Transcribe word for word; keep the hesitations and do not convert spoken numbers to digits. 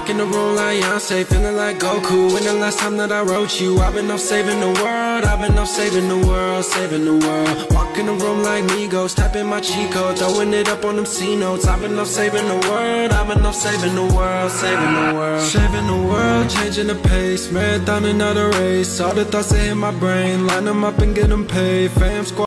walk in the room like Beyonce, feeling like Goku. When the last time that I wrote you, I've been off saving the world, I've been off saving the world, saving the world. Walk in the room like Migos, tapping my cheat code, throwing it up on them C notes. I've been off saving the world, I've been off saving the world, saving the world, saving the world, changing the pace, marathon another race. All the thoughts that hit my brain, line them up and get them paid. Fam squad